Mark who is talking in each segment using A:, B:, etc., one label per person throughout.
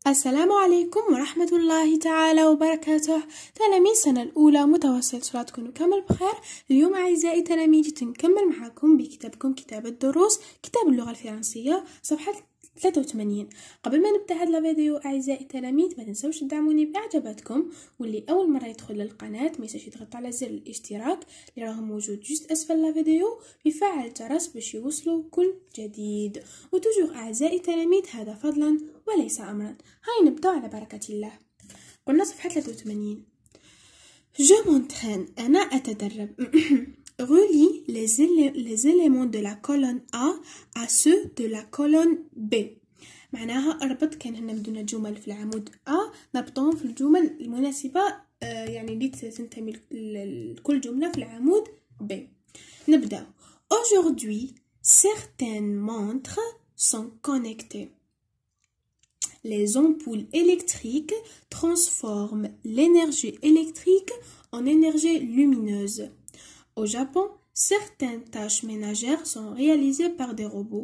A: السلام عليكم ورحمة الله تعالى وبركاته. تلاميذ السنة الأولى متوسط، صلاة تكونوا كامل بخير. اليوم أعزائي تلاميذ نكمل معكم بكتابكم كتاب الدروس، كتاب اللغة الفرنسية، صفحة 83. قبل ما نبدأ هذا الفيديو أعزائي التلاميذ ما تنسوش تدعموني بإعجاباتكم، واللي أول مرة يدخل للقناة ما ينساش يضغط على زر الاشتراك اللي راه موجود جوست أسفل الفيديو، ويفعل الجرس باش يوصلوا كل جديد. وتوجور أعزائي التلاميذ هذا فضلا وليس أمرا. هاي نبدأ على بركة الله. قلنا صفحة 83. Je m'entraîne. أنا أتدرب. Relie les éléments de la colonne A à ceux de la colonne B. معناها اربط، كان هنا بدنا جمل في العمود A نربطهم في الجمل المناسبة يعني اللي تنتمي لكل جملة في العمود B. نبدأ. Aujourd'hui, certaines montres sont connectées. Les ampoules électriques transforment l'énergie électrique en énergie lumineuse. Au Japon, certaines tâches ménagères sont réalisées par des robots.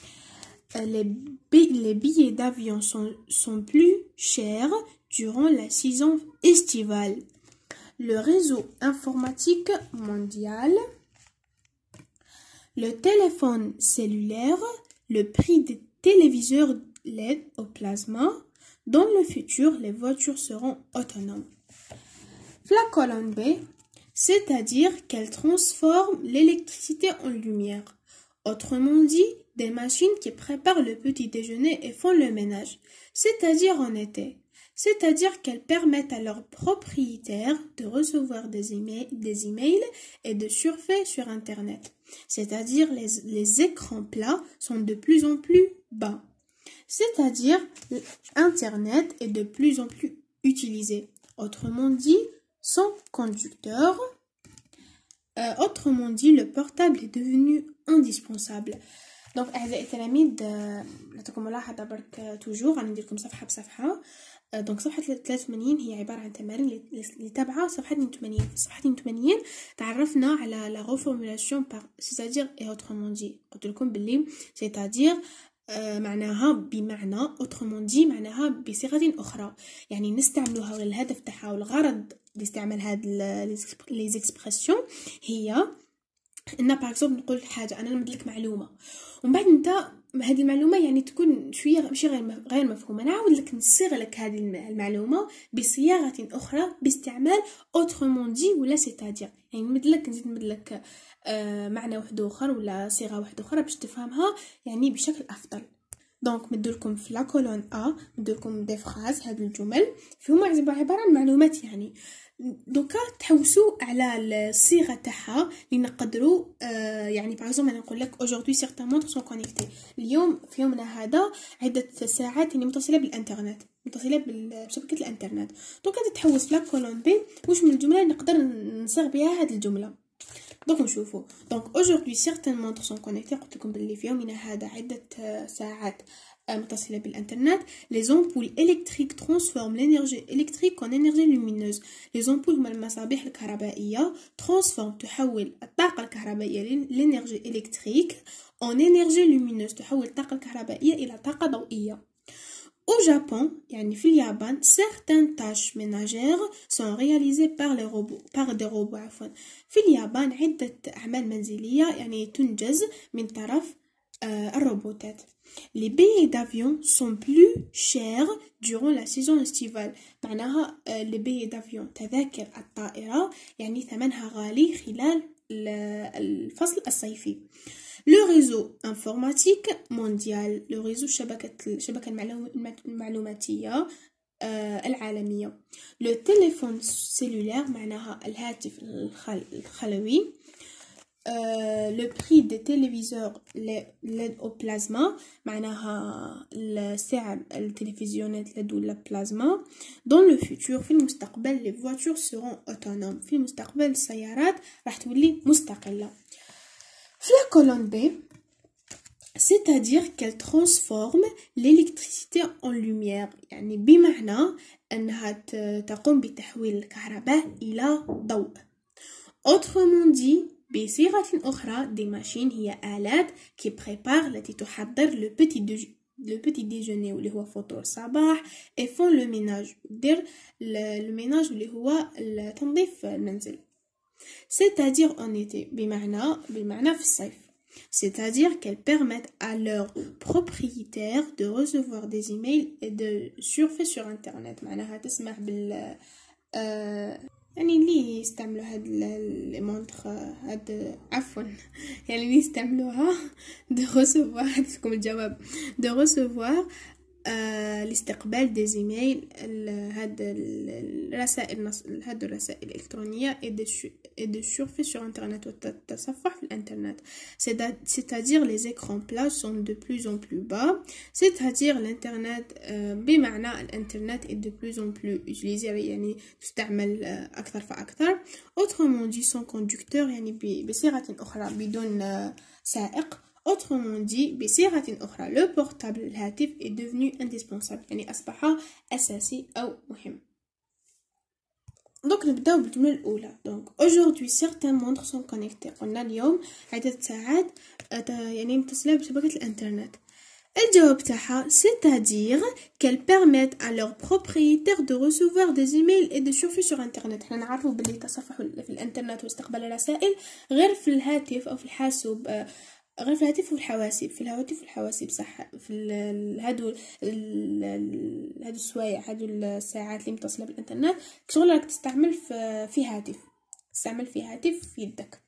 A: Les billets d'avion sont plus chers durant la saison estivale. Le réseau informatique mondial, le téléphone cellulaire, le prix des téléviseurs LED au plasma. Dans le futur, les voitures seront autonomes. La colonne B, c'est-à-dire qu'elle transforme l'électricité en lumière. Autrement dit, des machines qui préparent le petit déjeuner et font le ménage, c'est-à-dire en été. C'est-à-dire qu'elles permettent à leurs propriétaires de recevoir des emails et de surfer sur Internet. C'est-à-dire les écrans plats sont de plus en plus bas. C'est-à-dire Internet est de plus en plus utilisé. Autrement dit, sans conducteur. Autrement dit, le portable est devenu indispensable. دونك اعزائي التلاميذ نعطيكم ملاحظه برك توجور غندير لكم صفحه بصفحه. دونك صفحه 83 هي عباره عن تمارين اللي تابعه صفحه 82. في صفحه 82 تعرفنا على لا ريفورمولاسيون بار سيتادير اي اوترومون دي. قلت لكم باللي سيتادير معناها بمعنى، اوترومون دي معناها بصيغه اخرى، يعني نستعملوها للهدف تاعها. والغرض باستعمال هاد لي زيكسبرسيون هي ان باغ اكزومبل نقول حاجه، انا نمد لك معلومه ومن بعد انت هذه المعلومه يعني تكون شويه ماشي غير مفهومه، نعاود لك نصيغ لك هذه المعلومه بصياغه اخرى باستعمال اوترومون دي ولا سيتادير. يعني نزيد نمد لك معنى واحد اخر ولا صيغه واحده اخرى باش تفهمها يعني بشكل افضل. دونك مدولكم في لا كولون ا مدولكم دي فراز، هاد الجمل فيهم عباره عن معلومات. يعني دوكا تحوسوا على الصيغه تاعها اللي نقدروا يعني باغ انا نقول لك aujourd'hui certains montres sont connectées. اليوم في يومنا هذا عده ساعات يعني متصله بالانترنت، متصله بشبكه الانترنت. دونك انت تحوس في لا كولون بي واش من الجمله نقدر نصيغ بها هذه الجمله. دونك نشوفوا. دونك aujourd'hui certaines montres sont connectées. قلت لكم باللي في يومنا هذا عده ساعات متصلة بالإنترنت. Les ampoules électriques transforment l'énergie électrique en énergie lumineuse. Les ampoules هما المصابيح الكهربائية. transform تحول الطاقة الكهربائية l'énergie électrique en énergie lumineuse، تحول الطاقة الكهربائية إلى طاقة ضوئية. Au Japon, يعني في اليابان, certaines tâches ménagères sont réalisées par des robots عفوا. في اليابان عدة أعمال منزلية يعني تنجز من طرف الروبوتات. Les billets d'avion sont plus chers durant la saison estivale. معناها les billets d'avion تذاكر الطائرة يعني ثمنها غالي خلال الفصل الصيفي. Le réseau informatique mondial, le réseau الشبكة المعلوماتية العالمية. Le téléphone cellulaire معناها الهاتف الخلوي. Le prix des téléviseurs LED au plasma معناها السعر التلفزيونات LED ولا بلازما. Dans le futur في المستقبل les voitures seront autonomes. في المستقبل السيارات راح تولي مستقلة. في la colonne B, c'est-à-dire qu'elle transforme l'électricité en lumière، يعني بمعنى أنها تقوم بتحويل الكهرباء إلى ضوء. Autrement dit بصيغة أخرى دي ماشين هي آلات التي تحضر le petit déjeuner واللي هو فطور الصباح et font le ménage دير le ménage اللي هو تنظيف المنزل. c'est-à-dire en été بالمعنى في الصيف. C'est-à-dire qu'elles permettent à leurs propriétaires de recevoir des emails et de surfer sur internet. معناها تسمح بال يعني اللي يستعملوا هاد لي مونطخ هاد عفوا يعني اللي يستعملوها de recevoir هادكم الجواب de recevoir لاستقبال دي زيميل هاد الرسائل الإلكترونية et de surfer sur internet والتصفح في الانترنت. c'est-à-dire les écrans plats sont de plus en plus bas. c'est-à-dire l'internet بمعنى الانترنت est de plus en plus utilisé يعني تستعمل أكثر فأكثر. autrement dit sans conducteur يعني بصيغة أخرى بدون سائق. autrement dit بصيغة أخرى le portable الهاتف est devenu indispensable يعني أصبح أساسي أو مهم. donc نبداو بالجملة الأولى. donc aujourd'hui certains montres sont connectées. قلنا اليوم عدة ساعات يعني متصلة بشبكة الإنترنت. الجواب تاعها c'est-à-dire qu'elles permettent à leurs propriétaires de recevoir des emails et de surfer sur internet. احنا نعرفوا باللي تصفح في الانترنت واستقبال الرسائل غير في الهاتف او في الحاسوب، غير في الهاتف والحواسيب، في الهواتف والحواسيب صح، في هادو السوايع، هادو الساعات اللي متصله بالانترنت شغل راك تستعمل في هاتف، تستعمل في هاتف في يدك،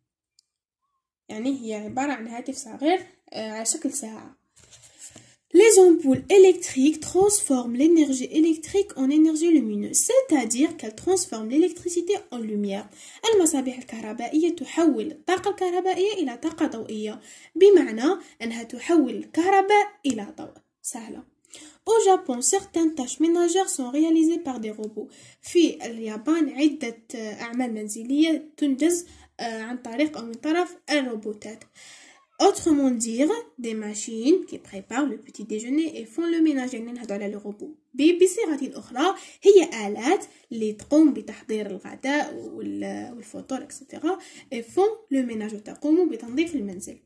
A: يعني هي عباره عن هاتف صغير على شكل ساعه. Les ampoules électriques transforment l'énergie électrique en énergie lumineuse, c'est-à-dire qu'elles transforment l'électricité en lumière. المصابيح الكهربائية تحول الطاقة الكهربائية إلى طاقة ضوئية، بمعنى أنها تحول الكهرباء إلى ضوء. سهلة. Au Japon, certaines tâches ménagères sont réalisées par des robots. في اليابان عدة أعمال منزلية تنجز عن طريق أو من طرف الروبوتات. Autrement dire, des machines qui préparent le petit déjeuner et font le ménage. يعني نهضروا على لي روبو. بصيغة أخرى هي آلات اللي تقوم بتحضير الغداء والفطور etc. et font le ménage وتقوم بتنظيف المنزل.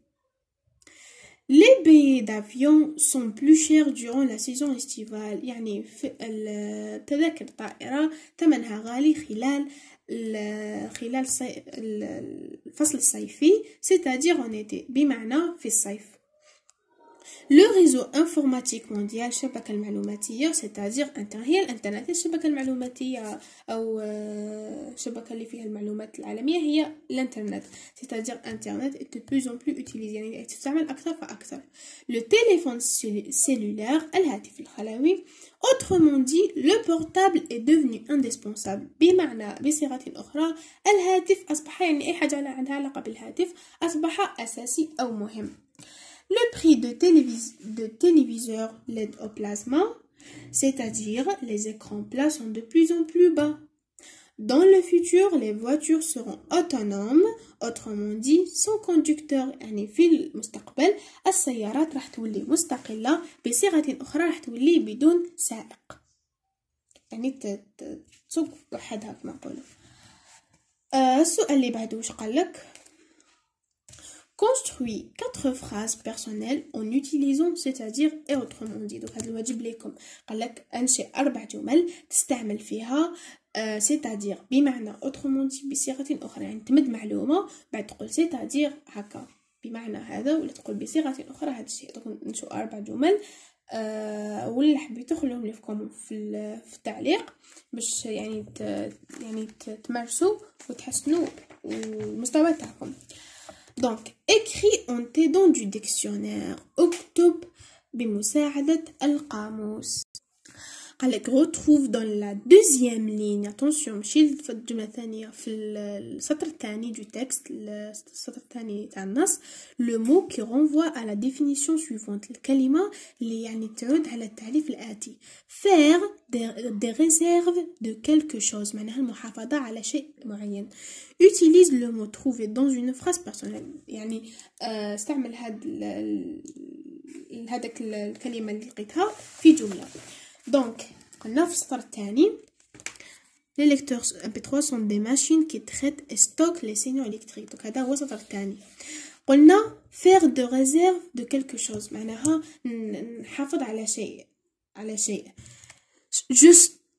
A: Les billets d'avion sont plus chers durant la saison estivale. يعني تذاكر الطائرة ثمنها غالي خلال الفصل الصيفي، c'est-à-dire en été بمعنى في الصيف. Le réseau informatique mondial الشبكة المعلوماتية c'est-à-dire هي الانترنت، الشبكة المعلوماتية أو الشبكة اللي فيها المعلومات العالمية هي الانترنت، c'est-à-dire internet est de plus en plus utilisé يعني تستعمل أكثر فأكثر. Le téléphone cellulaire الهاتف الخلوي. Autrement dit, le portable est devenu indispensable بمعنى بصيغة أخرى الهاتف أصبح يعني أي حاجة عندها علاقة بالهاتف أصبح أساسي أو مهم. Le prix de téléviseurs LED au plasma, c'est-à-dire les écrans plats sont de plus en plus bas. Dans le futur, les voitures seront autonomes, autrement dit sans conducteur. يعني في المستقبل السيارات راح تولي مستقلة، بصيغة أخرى راح تولي بدون سائق، يعني تسوق وحدها كما نقولوا. السؤال اللي بعده واش قالك؟ Construis 4 phrases personnelles en utilisant c'est-à-dire et autrement dit. donc هذا الواجب ليكم، قالك انشئ 4 جمل تستعمل فيها c'est-à-dire بمعنى autrement dit بصيغة أخرى، يعني تمد معلومة بعد تقول c'est-à-dire هكا بمعنى هذا، ولا تقول بصيغة أخرى هذا الشيء. donc نشوف 4 جمل واللي حبيتو خلوهم لي في التعليق باش يعني تمارسوا وتحسنوا المستوى تاعكم. Donc, écris en t'aidant du dictionnaire. اكتب بمساعدة القاموس. قالك retrouve dans la deuxième ligne. attention ماشي في الجملة الثانية، في السطر الثاني du texte، السطر الثاني تاع النص le mot qui renvoie à la définition suivante. الكلمة اللي يعني تعود على التعريف الآتي. faire des réserves de quelque chose معناها المحافظة على شيء معين. utilise le mot trouver dans une phrase personnelle. يعني استعمل هذاك الكلمة اللي لقيتها في جملة. donc قلنا في السطر الثاني les lecteurs MP3 sont des machines qui traitent et stockent les signaux électriques. donc هذا هو السطر الثاني. قلنا faire de réserve de quelque chose معناها نحافظ على شيء je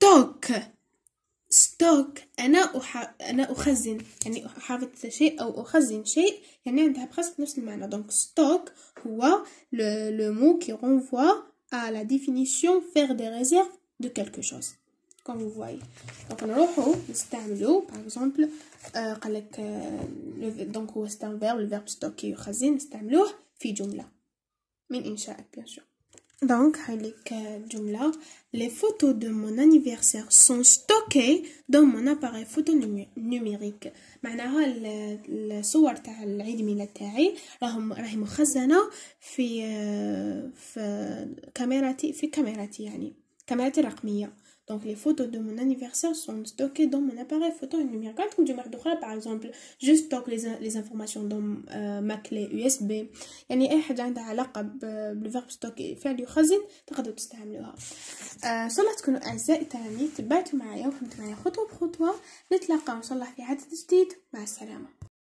A: stocke أنا أخزن يعني أحافظ شيء أو أخزن شيء يعني عندها presque نفس المعنى. donc stock هو le mot qui renvoie à la définition faire des réserves de quelque chose comme vous voyez. donc نروحو نستعملو par exemple قالك donc هو c'est un verbe, le verbe stocker يخزن نستعملوه في جملة من إنشائك bien sûr. donc هايليك الجملة les photos de mon anniversaire sont stockées dans mon appareil photo numérique. معناها الصور تاع العيد ميلاد تاعي راهي مخزنة في كاميراتي يعني كاميراتي الرقمية. donc les photos de mon anniversaire sont stockées dans mon appareil photo numérique. عندكم جملة أخرى par exemple je stocke les informations dans ma clé USB. يعني أي حاجة عندها علاقة بالverb stocker فعل يخزن تقدروا تستعملوها. إن شاء الله تكونوا أعزائي التلاميذ تبعتوا معايا وفهمتوا معايا خطوة بخطوة. نتلاقاو إن شاء الله في حدث جديد. مع السلامة.